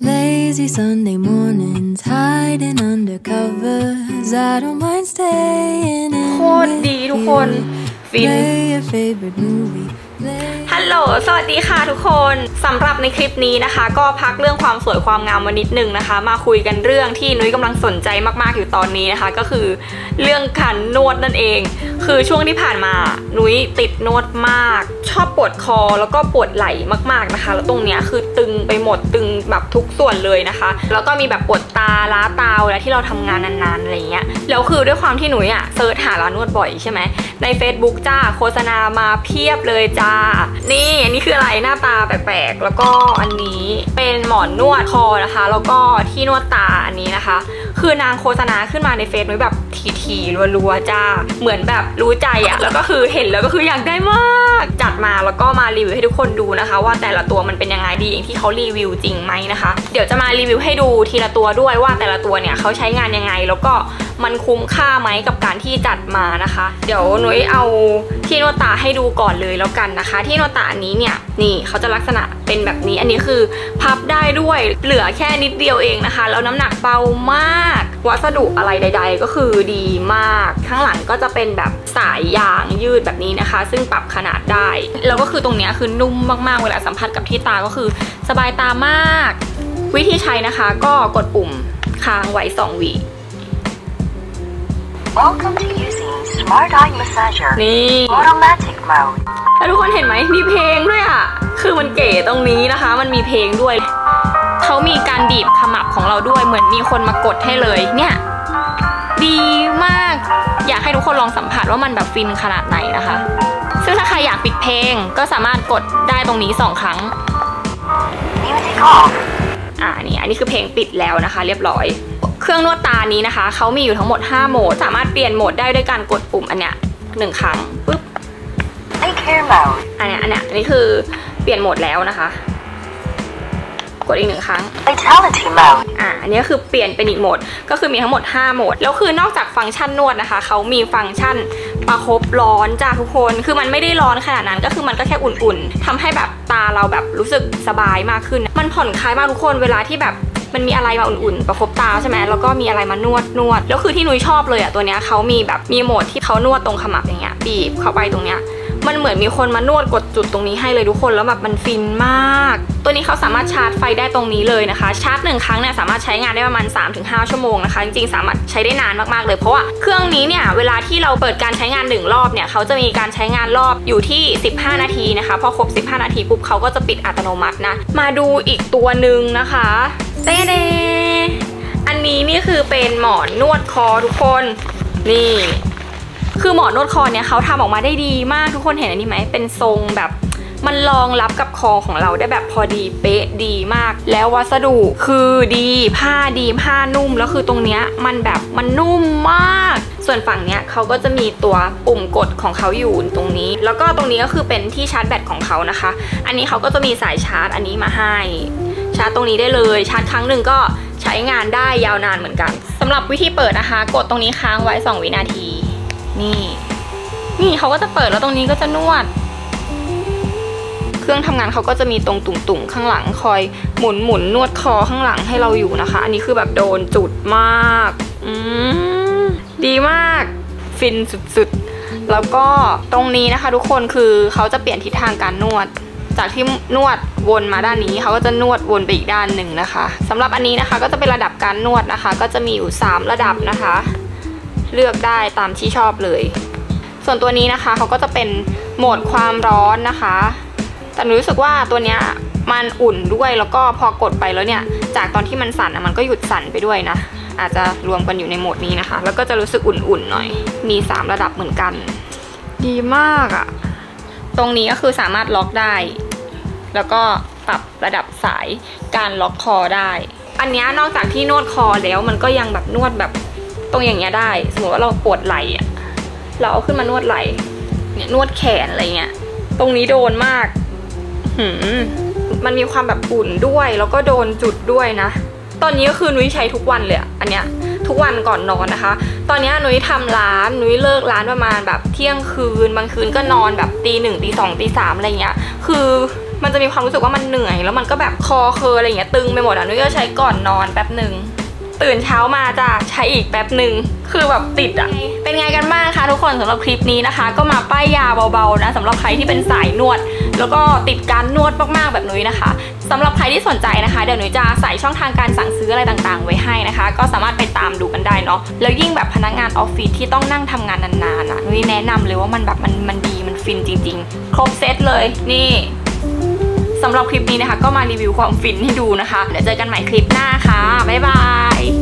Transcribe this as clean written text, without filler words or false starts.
Lazy Sunday mornings hiding under covers. I don't mind staying in โคตรดีทุกคนฟิน Play your favorite movie. ฮัลโหลสวัสดีค่ะทุกคนสำหรับในคลิปนี้นะคะก็พักเรื่องความสวยความงามมานิดนึงนะคะมาคุยกันเรื่องที่นุ้ยกำลังสนใจมากๆอยู่ตอนนี้นะคะก็คือเรื่องการนวดนั่นเองคือช่วงที่ผ่านมานุ้ยติดนวดมากชอบปวดคอแล้วก็ปวดไหล่มากๆนะคะแล้วตรงเนี้ยคือตึงไปหมดตึงแบบทุกส่วนเลยนะคะแล้วก็มีแบบปวดตาล้าตาเวลาที่เราทำงานนานๆอะไรเงี้ยแล้วคือด้วยความที่นุ้ยอะเซิร์ชหาร้านนวดบ่อยใช่ไหมใน Facebook จ้าโฆษณามาเพียบเลยจ้านี่อันนี้คืออะไรหน้าตาแปลกๆแล้วก็อันนี้เป็นหมอนนวดคอนะคะแล้วก็ที่นวดตาอันนี้นะคะคือนางโฆษณาขึ้นมาในเฟซนุ้ยแบบถี่ๆรัวๆจ้าเหมือนแบบรู้ใจอะแล้วก็คือเห็นแล้วก็คืออยากได้มากจัดมาแล้วก็มารีวิวให้ทุกคนดูนะคะว่าแต่ละตัวมันเป็นยังไงดีอย่างที่เขารีวิวจริงไหมนะคะเดี๋ยวจะมารีวิวให้ดูทีละตัวด้วยว่าแต่ละตัวเนี่ยเขาใช้งานยังไงแล้วก็มันคุ้มค่าไหมกับการที่จัดมานะคะเดี๋ยวนุ้ยเอาที่นวดตาให้ดูก่อนเลยแล้วกันนะคะที่นวดตาอันนี้เนี่ยนี่เขาจะลักษณะเป็นแบบนี้อันนี้คือพับได้ด้วยเหลือแค่นิดเดียวเองนะคะแล้วน้ำหนักเบามากวัสดุอะไรใดๆก็คือดีมากข้างหลังก็จะเป็นแบบสายยางยืดแบบนี้นะคะซึ่งปรับขนาดได้แล้วก็คือตรงนี้คือนุ่มมากๆเวลาสัมผัสกับที่ตาก็คือสบายตามากวิธีใช้นะคะก็กดปุ่มค้างไว้2 วิ Welcome to using Smart Eye Massager นี่ Automatic Mode แล้วทุกคนเห็นไหมมีเพลงด้วยอ่ะคือมันเก๋ตรงนี้นะคะมันมีเพลงด้วยเขามีการบีบขมับของเราด้วยเหมือนมีคนมากดให้เลยเนี่ยดีมากอยากให้ทุกคนลองสัมผัสว่ามันแบบฟินขนาดไหนนะคะซึ่งถ้าใครอยากปิดเพลงก็สามารถกดได้ตรงนี้2 ครั้ง Music off นี่อันนี้คือเพลงปิดแล้วนะคะเรียบร้อยเครื่องนวดตานี้นะคะเขามีอยู่ทั้งหมด5 โหมดสามารถเปลี่ยนโหมดได้ด้วยการกดปุ่มอันเนี้ย1 ครั้งปุ๊บ Take Care Mode อันนี้คือเปลี่ยนโหมดแล้วนะคะกดอีก1 ครั้ง Vitality Mode อันนี้ก็คือเปลี่ยนเป็นอีกโหมดก็คือมีทั้งหมด5 โหมดแล้วคือนอกจากฟังก์ชันนวดนะคะเขามีฟังก์ชันประคบร้อนจ้าทุกคนคือมันไม่ได้ร้อนขนาดนั้นก็คือมันก็แค่อุ่นๆทำให้แบบตาเราแบบรู้สึกสบายมากขึ้นมันผ่อนคลายมากทุกคนเวลาที่แบบมันมีอะไรมาอุ่นๆประคบตาใช่ไหมแล้วก็มีอะไรมานวดแล้วคือที่นุ้ยชอบเลยอ่ะตัวเนี้ยเขามีแบบมีโหมดที่เขานวดตรงขมับอย่างเงี้ยบีบเข้าไปตรงเนี้ยมันเหมือนมีคนมานวดกดจุดตรงนี้ให้เลยทุกคนแล้วแบบมันฟินมากตัวนี้เขาสามารถชาร์จไฟได้ตรงนี้เลยนะคะชาร์จ1 ครั้งเนี่ยสามารถใช้งานได้ประมาณ 3-5 ชั่วโมงนะคะจริงๆสามารถใช้ได้นานมากๆเลยเพราะว่าเครื่องนี้เนี่ยเวลาที่เราเปิดการใช้งาน1 รอบเนี่ยเขาจะมีการใช้งานรอบอยู่ที่15 นาทีนะคะพอครบ15 นาทีปุ๊บเขาก็จะปิดอัตโนมัตินะมาดูอีกตัวหนึ่งนะคะเต้เดอันนี้นี่คือเป็นหมอนนวดคอทุกคนนี่คือหมอนนวดคอเนี่ยเขาทำออกมาได้ดีมากทุกคนเห็นอันนี้ไหมเป็นทรงแบบมันรองรับกับคอของเราได้แบบพอดีเป๊ะดีมากแล้ววัสดุคือดีผ้านุ่มแล้วคือตรงเนี้ยมันแบบมันนุ่มมากส่วนฝั่งเนี้ยเขาก็จะมีตัวปุ่มกดของเขาอยู่ตรงนี้แล้วก็ตรงนี้ก็คือเป็นที่ชาร์จแบตของเขานะคะอันนี้เขาก็จะมีสายชาร์จอันนี้มาให้ชาร์จตรงนี้ได้เลยชาร์จครั้งหนึ่งก็ใช้งานได้ยาวนานเหมือนกันสำหรับวิธีเปิดนะคะกดตรงนี้ค้างไว้2 วินาทีนี่เขาก็จะเปิดแล้วตรงนี้ก็จะนวดเครื่องทำงานเขาก็จะมีตรงตุ่มๆข้างหลังคอยหมุนนวดคอข้างหลังให้เราอยู่นะคะอันนี้คือแบบโดนจุดมากดีมากฟินสุดๆแล้วก็ตรงนี้นะคะทุกคนคือเขาจะเปลี่ยนทิศทางการนวดจากที่นวดวนมาด้านนี้เขาก็จะนวดวนไปอีกด้านหนึ่งนะคะสำหรับอันนี้นะคะก็จะเป็นระดับการนวดนะคะก็จะมีอยู่3 ระดับนะคะเลือกได้ตามที่ชอบเลยส่วนตัวนี้นะคะเขาก็จะเป็นโหมดความร้อนนะคะแต่หนูรู้สึกว่าตัวเนี้ยมันอุ่นด้วยแล้วก็พอกดไปแล้วเนี่ยจากตอนที่มันสั่นมันก็หยุดสั่นไปด้วยนะอาจจะรวมกันอยู่ในโหมดนี้นะคะแล้วก็จะรู้สึกอุ่นๆหน่อยมี3 ระดับเหมือนกันดีมากอ่ะตรงนี้ก็คือสามารถล็อกได้แล้วก็ปรับระดับสายการล็อกคอได้อันนี้นอกจากที่นวดคอแล้วมันก็ยังแบบนวดแบบตรงอย่างเงี้ยได้สมมติว่าเราปวดไหล่อะเราเอาขึ้นมานวดไหล่เนี่ยนวดแขนอะไรเงี้ยตรงนี้โดนมากมันมีความแบบอุ่นด้วยแล้วก็โดนจุดด้วยนะตอนนี้ก็คือนุ้ยใช้ทุกวันเลยอันเนี้ยทุกวันก่อนนอนนะคะตอนนี้นุ้ยทำร้านนุ้ยเลิกร้านประมาณแบบเที่ยงคืนบางคืนก็นอนแบบตี 1 ตี 2 ตี 3อะไรเงี้ยคือมันจะมีความรู้สึกว่ามันเหนื่อยแล้วมันก็แบบคอเคออะไรอย่างเงี้ยตึงไปหมดอ่ะนุ้ยก็ใช้ก่อนนอนแป๊บหนึ่งตื่นเช้ามาจะใช้อีกแป๊บหนึ่งคือแบบติดอ่ะเป็นไงกันบ้างคะทุกคนสำหรับคลิปนี้นะคะก็มาป้ายยาเบาๆนะสำหรับใครที่เป็นสายนวดแล้วก็ติดการนวดมากๆแบบนุ้ยนะคะสำหรับใครที่สนใจนะคะเดี๋ยวนุ้ยจะใส่ช่องทางการสั่งซื้ออะไรต่างๆไว้ให้นะคะก็สามารถไปตามดูกันได้เนาะแล้วยิ่งแบบพนักงานออฟฟิศที่ต้องนั่งทำงานนานๆนุ้ยแนะนำเลยว่ามันแบบมันดีมันฟินจริงๆครบเซตเลยนี่สำหรับคลิปนี้นะคะก็มารีวิวความฟินให้ดูนะคะเดี๋ยวเจอกันใหม่คลิปหน้าค่ะบ๊ายบาย